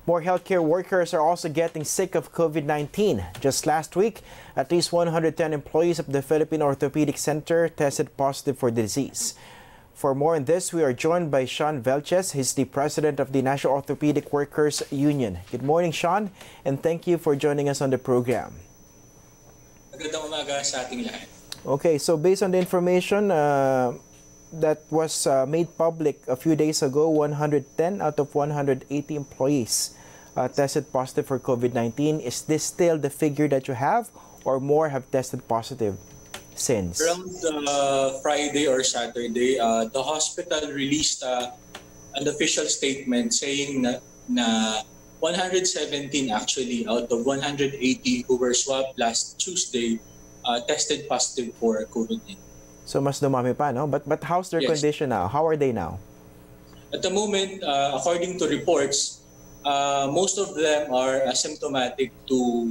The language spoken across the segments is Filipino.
More healthcare workers are also getting sick of COVID-19. Just last week, at least 110 employees of the Philippine Orthopedic Center tested positive for the disease. For more on this, we are joined by Sean Velches. He's the president of the National Orthopedic Workers Union. Good morning, Sean, and thank you for joining us on the program. Magandang umaga sa ating lahat. Okay, so based on the information that was made public a few days ago, 110 out of 180 employees tested positive for COVID-19. Is this still the figure that you have, or more have tested positive since? Around Friday or Saturday, the hospital released an official statement saying na 117 actually out of 180 who were swabbed last Tuesday tested positive for COVID-19. So mas dumami pa, no? But how's their condition now? How are they now? At the moment, according to reports, most of them are asymptomatic to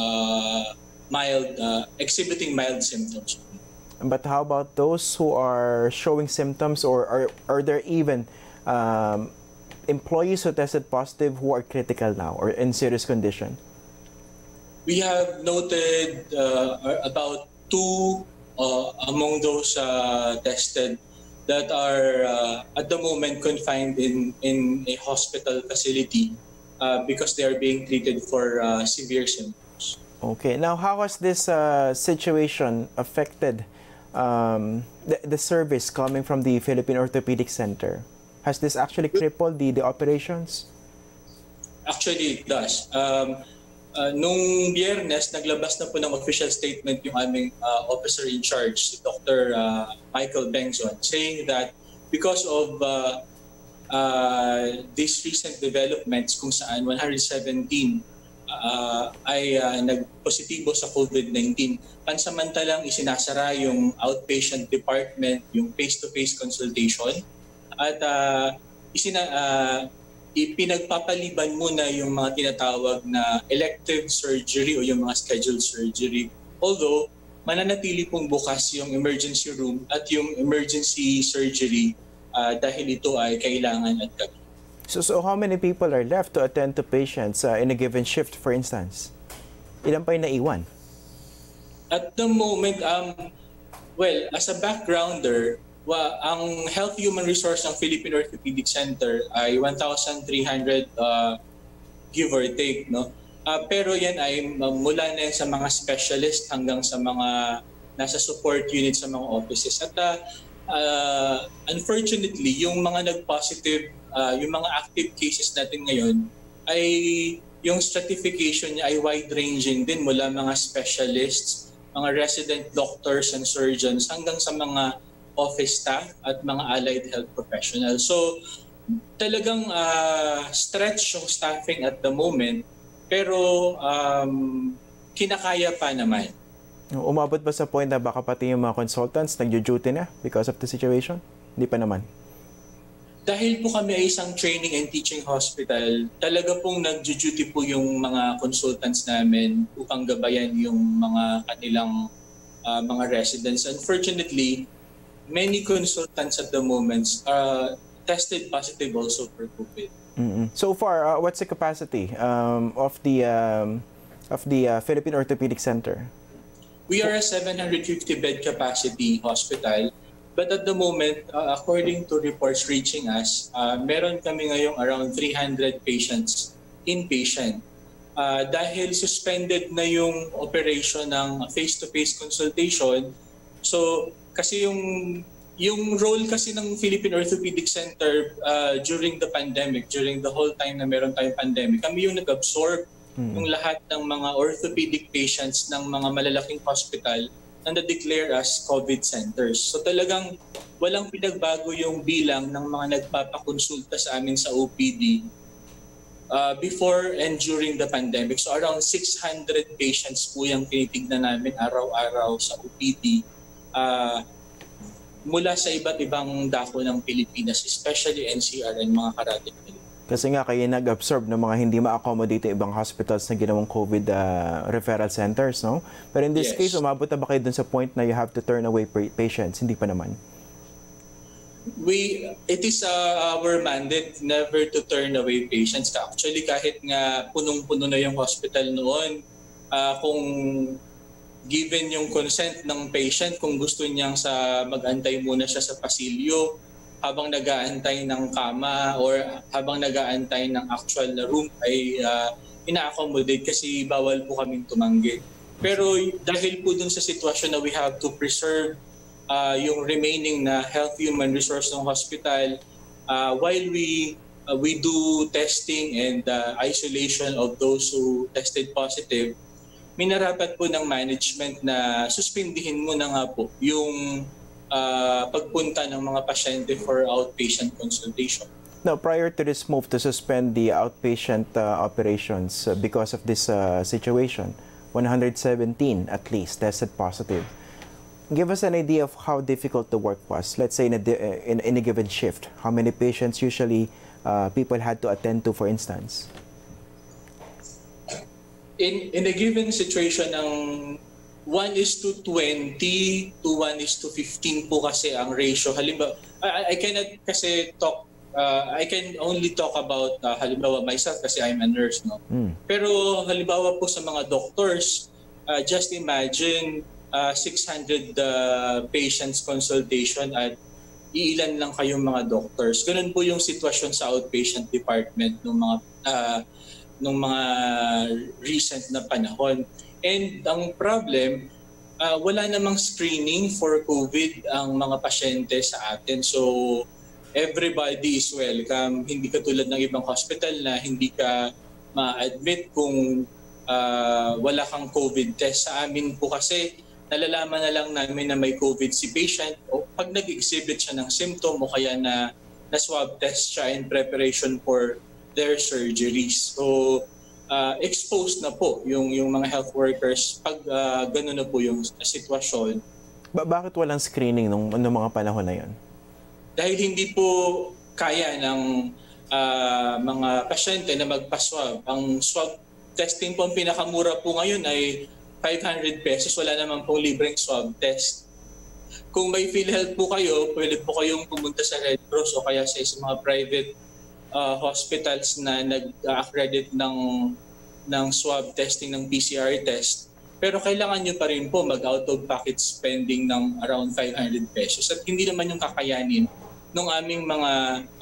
exhibiting mild symptoms. But how about those who are showing symptoms, or are there even employees who tested positive who are critical now or in serious condition? We have noted about two among those tested that are at the moment confined in a hospital facility because they are being treated for severe symptoms. Okay, now how has this situation affected the service coming from the Philippine Orthopedic Center? Has this actually crippled the operations? Actually, it does. Nung Biyernes, naglabas na po ng official statement yung aming officer in charge, si Dr. Michael Bengzon, saying that because of these recent developments kung saan 117 ay nagpositibo sa COVID-19, pansamantalang isinasara yung outpatient department, yung face-to-face consultation, at ipinagpapaliban muna yung mga tinatawag na elective surgery o yung mga scheduled surgery. Although, mananatili pong bukas yung emergency room at yung emergency surgery dahil ito ay kailangan at gabi. So how many people are left to attend to patients in a given shift, for instance? Ilan pa yung naiwan? At the moment, well, as a backgrounder, ang Health Human Resource ng Philippine Orthopedic Center ay 1,300 give or take, no? Pero yan ay mula na yan sa mga specialist hanggang sa mga nasa support unit sa mga offices. At unfortunately, yung mga nag-positive, yung mga active cases natin ngayon ay yung stratification niya ay wide-ranging din mula mga specialists, mga resident doctors and surgeons hanggang sa mga office staff at mga allied health professionals. So talagang stretch yung staffing at the moment, pero kinakaya pa naman. Umabot ba sa point na baka pati yung mga consultants nagjo-duty na because of the situation? Hindi pa naman. Dahil po kami ay isang training and teaching hospital, talaga pong nagjo-duty po yung mga consultants namin upang gabayan yung mga kanilang mga residents. Unfortunately, many consultants at the moment tested positive also for COVID. So far, what's the capacity of the Philippine Orthopedic Center? We are a 750-bed capacity hospital, but at the moment, according to reports reaching us, meron kami ngayong around 300 patients inpatient. Dahil suspended na yung operation ng face-to-face consultation, so kasi yung role kasi ng Philippine Orthopedic Center during the pandemic, during the whole time na meron tayong pandemic, kami yung nag-absorb yung lahat ng mga orthopedic patients ng mga malalaking hospital na na-declare as COVID centers. So talagang walang pinagbago yung bilang ng mga nagpapakonsulta sa amin sa OPD before and during the pandemic. So around 600 patients po yung tinitignan namin araw-araw sa OPD. Mula sa iba't ibang dako ng Pilipinas, especially NCR and mga karating Pilipinas. Kasi nga kayo nag-absorb ng mga hindi ma-accommodate ibang hospitals na ginawang COVID referral centers, no? Pero in this case, umabot na ba kayo dun sa point na you have to turn away patients? Hindi pa naman. It is our mandate never to turn away patients. Actually, kahit nga punong-puno na yung hospital noon, kung given yung consent ng patient, kung gusto niyang mag-antay muna siya sa pasilyo habang nag-aantay ng kama or habang nag-aantay ng actual na room ay ina-accommodate kasi bawal po kaming tumanggi. Pero dahil po dun sa sitwasyon na we have to preserve yung remaining na health human resource ng hospital, while we do testing and isolation of those who tested positive, minarapat po ng management na suspindihin mo na nga po yung pagpunta ng mga pasyente for outpatient consultation. Now, prior to this move to suspend the outpatient operations because of this situation, 117 at least tested positive. Give us an idea of how difficult the work was. Let's say in a given shift, how many patients usually people had to attend to, for instance? In a given situation, ng 1:20 to 1:15 po kasi ang ratio. Halimbawa, I cannot kasi talk. I can only talk about halimbawa myself kasi I'm a nurse, no. Pero halimbawa po sa mga doctors, just imagine 600 patients consultation at iilan lang kayong mga doctors. Ganun po yung sitwasyon sa outpatient department ng mga recent na panahon. And ang problem, wala namang screening for COVID ang mga pasyente sa atin. So everybody is welcome. Hindi katulad ng ibang hospital na hindi ka ma-admit kung wala kang COVID test. Sa amin po kasi nalalaman na lang namin na may COVID si patient o pag nag-exhibit siya ng symptom o kaya na swab test siya in preparation for their surgeries. So exposed na po yung mga health workers pag gano'n na po yung sitwasyon. Bakit walang screening nung mga panahon na yun? Dahil hindi po kaya ng mga pasyente na magpa-swab. Ang swab testing po, ang pinakamura po ngayon ay 500 pesos. Wala naman pong libreng swab test. Kung may PhilHealth po kayo, pwede po kayong pumunta sa Red Cross o kaya sa mga private hospitals na nag-accredit ng swab testing ng PCR test. Pero kailangan nyo pa rin po mag-out-of-pocket spending ng around 500 pesos. At hindi naman yung kakayanin ng aming mga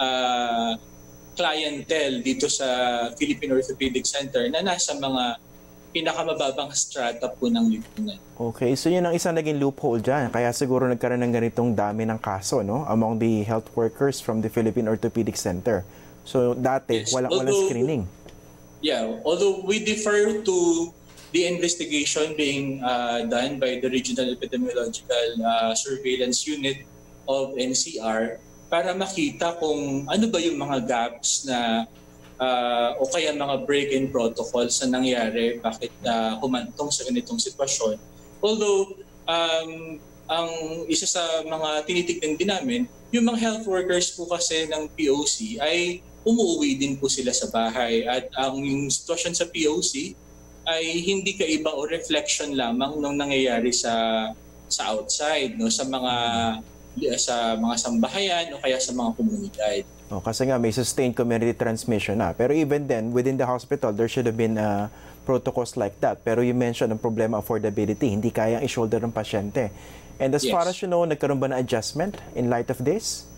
clientele dito sa Philippine Orthopedic Center na nasa mga pinakamababang strata po ng lipunan. Okay, so yun ang isang naging loophole dyan. Kaya siguro nagkaroon ng ganitong dami ng kaso, no? Among the health workers from the Philippine Orthopedic Center. So dati, Yes. walang screening. Yeah, although we defer to the investigation being done by the Regional Epidemiological Surveillance Unit of NCR para makita kung ano ba yung mga gaps na o kaya mga break-in protocols na nangyari, bakit humantong sa ganitong sitwasyon. Although, ang isa sa mga tinitignan din namin, yung mga health workers po kasi ng POC ay umuwi din po sila sa bahay. At ang sitwasyon sa POC ay hindi kaiba o reflection lamang ng nangyayari sa outside, no? sa mga sambahayan o kaya sa mga komunidad. Kasi nga may sustained community transmission na. Pero even then, within the hospital, there should have been protocols like that. Pero you mentioned ang problema affordability. Hindi kayang i-shoulder ng pasyente. And as far as you know, nagkaroon ba na adjustment in light of this?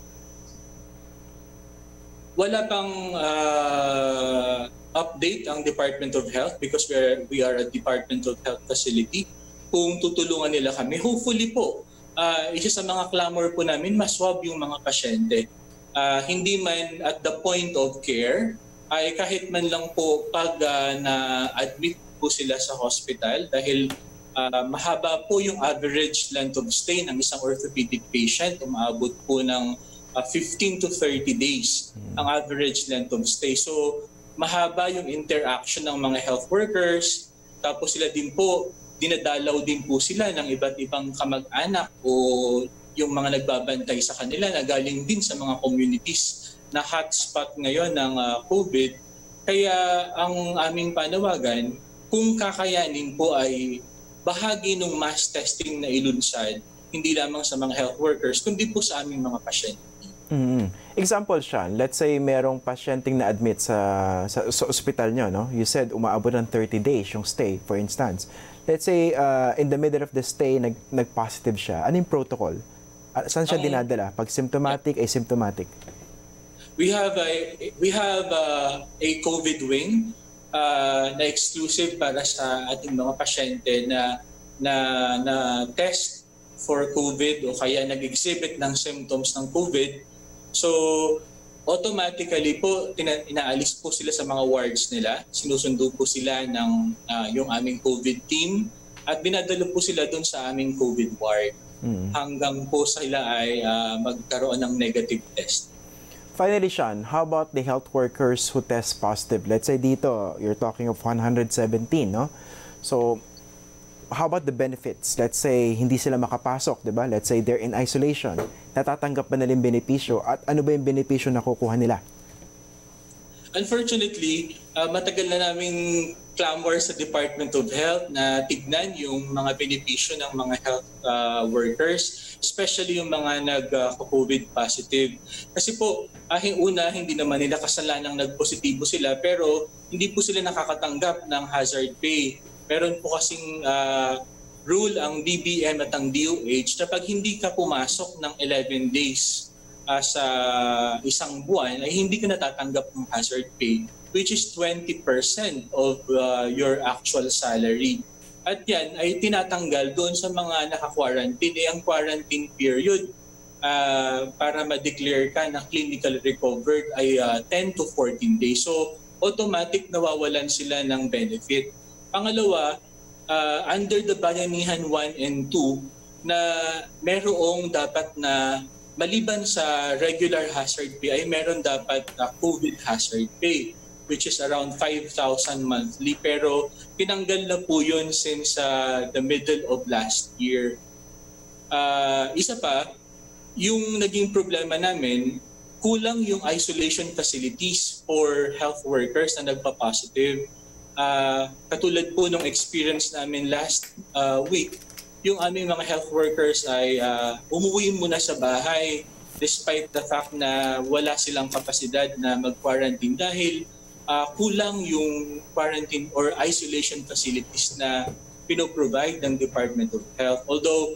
Wala pang update ang Department of Health because we are a Department of Health facility. Kung tutulungan nila kami, hopefully po, isa sa mga clamor po namin, maswab yung mga pasyente. Hindi man at the point of care, ay kahit man lang po pag na-admit po sila sa hospital dahil mahaba po yung average length of stay ng isang orthopedic patient. Umaabot po ng 15 to 30 days ang average length of stay. So mahaba yung interaction ng mga health workers. Tapos sila din po, dinadalaw din po sila ng iba't ibang kamag-anak o yung mga nagbabantay sa kanila na galing din sa mga communities na hotspot ngayon ng COVID. Kaya ang aming panawagan, kung kakayanin po ay bahagi ng mass testing na ilunsad, hindi lamang sa mga health workers, kundi po sa aming mga pasyente. Example, Sean, let's say merong pasyenteng na-admit sa ospital nyo, no? You said umaabot ng 30 days yung stay, for instance. Let's say in the middle of the stay, nag-positive siya. Anong protocol? Saan siya dinadala? Pag symptomatic, asymptomatic? We have a COVID wing na exclusive para sa ating mga pasyente na test for COVID o kaya nag-exhibit ng symptoms ng COVID. So, automatically po, inaalis po sila sa mga wards nila. Sinusundo po sila ng yung aming COVID team at binadalo po sila doon sa aming COVID ward hanggang po sila ay magkaroon ng negative test. Finally, Sean, how about the health workers who test positive? Let's say dito, you're talking of 117, no? So, how about the benefits? Let's say hindi sila makapasok, 'di ba? Let's say they're in isolation. Natatanggap ba nila yung benepisyo at ano ba yung benepisyo na kukuha nila? Unfortunately, matagal na naming clamor sa Department of Health na tignan yung mga benepisyo ng mga health workers, especially yung mga nag-COVID positive. Kasi po, una, hindi naman nila kasalanang nagpositibo sila pero hindi po sila nakakatanggap ng hazard pay. Meron po kasing rule ang DBM at ang DOH na pag hindi ka pumasok ng 11 days sa isang buwan ay hindi ka natatanggap ng hazard pay, which is 20% of your actual salary. At yan ay tinatanggal doon sa mga naka-quarantine. Ang quarantine period para ma-declare ka na clinical recovered ay 10 to 14 days. So automatic nawawalan sila ng benefit. Pangalawa, under the Bayanihan 1 and 2 na merong dapat na maliban sa regular hazard pay ay meron dapat COVID hazard pay which is around 5,000 monthly pero tinanggal na po yun since the middle of last year. Isa pa, yung naging problema namin, kulang yung isolation facilities for health workers na nagpa-positive. Katulad po nung experience namin last week, yung aming mga health workers ay umuwi muna sa bahay despite the fact na wala silang kapasidad na mag-quarantine dahil kulang yung quarantine or isolation facilities na pinoprovide ng Department of Health. Although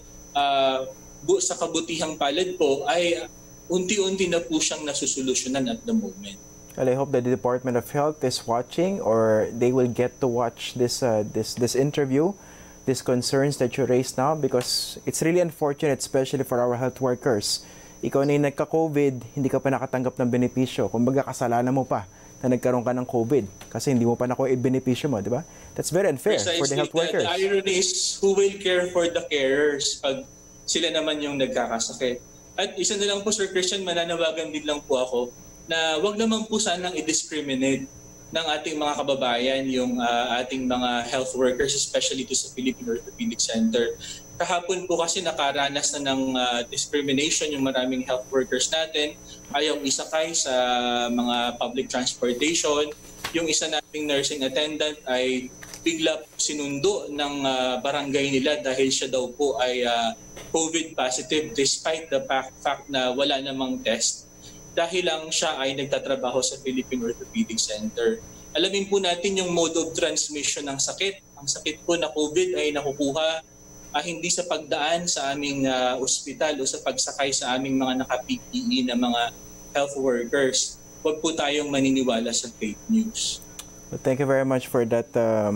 sa kabutihang palad po ay unti-unti na po siyang nasusolusyonan at the moment. Well, I hope that the Department of Health is watching or they will get to watch this interview, these concerns that you raised now because it's really unfortunate, especially for our health workers. Ikaw na yung nagka-COVID, hindi ka pa nakatanggap ng benepisyo. Kumbaga kasalanan mo pa na nagkaroon ka ng COVID kasi hindi mo pa nakuha yung benepisyo mo, di ba? That's very unfair for the health workers. The irony is who will care for the carers pag sila naman yung nagkakasakit. At isa na lang po, Sir Christian, mananawagan din lang po ako na wag naman po sanang i-discriminate ng ating mga kababayan yung ating mga health workers, especially to sa Philippine Orthopedic Center. Kahapon po kasi nakaranas na ng discrimination yung maraming health workers natin. Ayaw isakay sa mga public transportation. Yung isa nating nursing attendant ay bigla sinundo ng barangay nila dahil siya daw po ay COVID positive despite the fact na wala namang test. Dahil lang siya ay nagtatrabaho sa Philippine Orthopedic Center. Alamin po natin yung mode of transmission ng sakit. Ang sakit po na COVID ay nakukuha hindi sa pagdaan sa aming ospital o sa pagsakay sa aming mga naka-PPE na mga health workers. Huwag po tayong maniniwala sa fake news. Well, thank you very much for that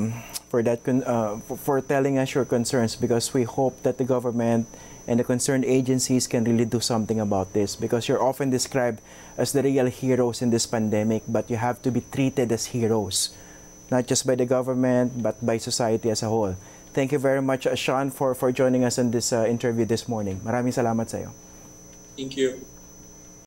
for telling us your concerns because we hope that the government and the concerned agencies can really do something about this because you're often described as the real heroes in this pandemic, but you have to be treated as heroes, not just by the government, but by society as a whole. Thank you very much, Sean, for joining us in this interview this morning. Maraming salamat sa iyo. Thank you.